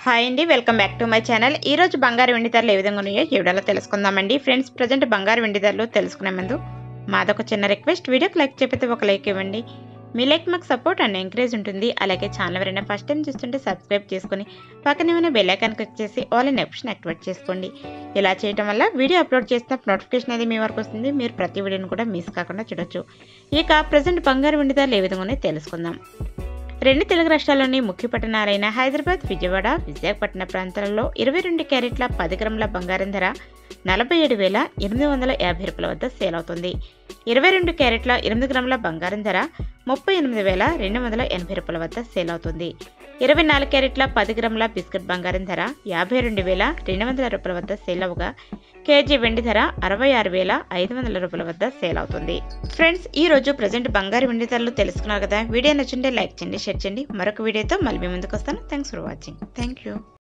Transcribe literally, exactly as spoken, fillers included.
Hi అండి, welcome back to my channel. ఈ రోజు బంగారు వెండి ధరలు ఏ విధంగా ఉన్నాయో ఈ వీడియోలో తెలుసుకుందామండి. ఫ్రెండ్స్, ప్రజెంట్ బంగారు వెండి ధరలు తెలుసుకునే ముందు మాదొక చిన్న రిక్వెస్ట్, వీడియోకి లైక్ చెప్పితే ఒక లైక్ ఇవ్వండి. మీ లైక్ మాకు సపోర్ట్ అండ్ ఎంకరేజ్ ఉంటుంది. అలాగే ఛానల్ ఎవరైనా ఫస్ట్ టైం చూస్తుంటే సబ్స్క్రైబ్ చేసుకుని పక్కనే ఉన్న బెల్ ఐకాన్ క్లిక్ చేసి ఆల్ ఇన్ ఆప్షన్ యాక్టివేట్ చేసుకోండి. ఇలా చేయడం వల్ల వీడియో అప్లోడ్ చేసిన నోటిఫికేషన్ అనేది మీ వరకు వస్తుంది. మీరు ప్రతి వీడియోని కూడా మిస్ కాకుండా చూడొచ్చు. ఇక ప్రజెంట్ బంగారు వెండి ధరలు ఏ విధంగా ఉన్నాయో తెలుసుకుందాం. రెండు తెలుగు రాష్ట్రాల్లోని ముఖ్య పట్టణాలైన హైదరాబాద్, విజయవాడ, విశాఖపట్నం ప్రాంతాలలో ఇరవై రెండు క్యారెట్ల పది గ్రాముల బంగారం ధర నలభై ఏడు వేల ఎనిమిది వందల యాభై రూపాయల వద్ద సేల్ అవుతుంది. ఇరవై రెండు క్యారెట్ల ఎనిమిది గ్రాముల బంగారం ధర ముప్పై ఎనిమిది వేల రెండు వందల ఎనభై రూపాయల వద్ద సేల్ అవుతుంది. ఇరవై నాలుగు క్యారెట్ల పది గ్రాముల బిస్కెట్ బంగారం ధర యాభై రెండు వేల రెండు వందల రూపాయల వద్ద సేల్ అవగా కేజీ వెండి ధర అరవై ఆరు వేల ఐదు వందల రూపాయల వద్ద సేల్ అవుతుంది. ఫ్రెండ్స్, ఈ రోజు ప్రజెంట్ బంగారు వెండి ధరలు తెలుసుకున్నారు కదా. వీడియో నచ్చింటే లైక్ చేయండి, షేర్ చేయండి. మరొక వీడియోతో మళ్ళీ మీ ముందుకు వస్తాను. Thanks for watching. Thank you.